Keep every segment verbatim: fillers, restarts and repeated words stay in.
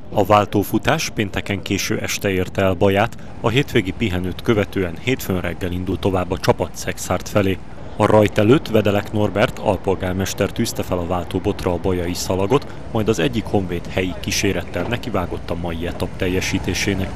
A váltófutás pénteken késő este érte el Baját, a hétvégi pihenőt követően hétfőn reggel indul tovább a csapat Szexárd felé. A rajt előtt Vedelek Norbert alpolgármester tűzte fel a váltóbotra a bajai szalagot, majd az egyik honvéd helyi kísérettel nekivágott a mai etap teljesítésének.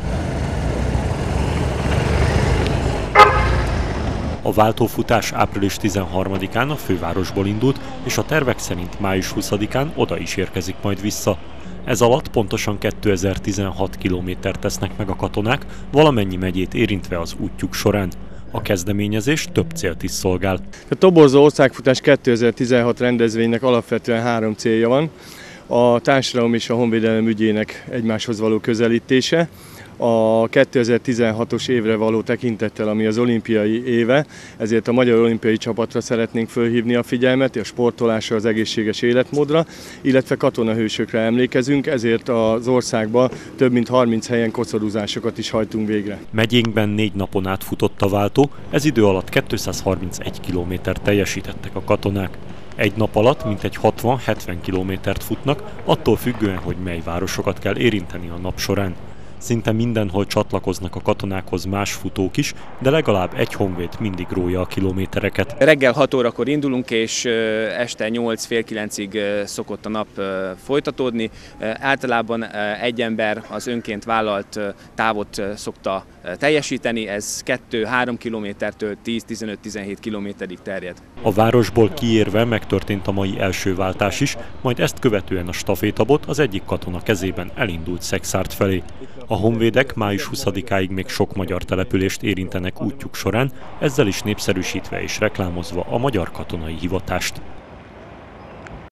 A váltófutás április tizenharmadikán a fővárosból indult, és a tervek szerint május huszadikán oda is érkezik majd vissza. Ez alatt pontosan kétezer-tizenhat kilométert tesznek meg a katonák, valamennyi megyét érintve az útjuk során. A kezdeményezés több célt is szolgál. A Toborzó Országfutás kétezer-tizenhat rendezvénynek alapvetően három célja van. A társadalom és a honvédelem ügyének egymáshoz való közelítése, a kétezer-tizenhatos évre való tekintettel, ami az olimpiai éve, ezért a magyar olimpiai csapatra szeretnénk fölhívni a figyelmet, a sportolásra, az egészséges életmódra, illetve katonahősökre emlékezünk, ezért az országban több mint harminc helyen koszorúzásokat is hajtunk végre. Megyénkben négy napon át futott a váltó, ez idő alatt kétszázharmincegy kilométert teljesítettek a katonák. Egy nap alatt mintegy hatvan-hetven kilométert futnak, attól függően, hogy mely városokat kell érinteni a nap során. Szinte mindenhol csatlakoznak a katonákhoz más futók is, de legalább egy honvéd mindig rója a kilométereket. Reggel hat órakor indulunk, és este nyolc fél kilencig szokott a nap folytatódni. Általában egy ember az önként vállalt távot szokta teljesíteni, ez kettő-három kilométertől tíz-tizenöt-tizenhét kilométerig terjed. A városból kiérve megtörtént a mai első váltás is, majd ezt követően a stafétabot az egyik katona kezében elindult Szexárd felé. A honvédek május huszadikáig még sok magyar települést érintenek útjuk során, ezzel is népszerűsítve és reklámozva a magyar katonai hivatást.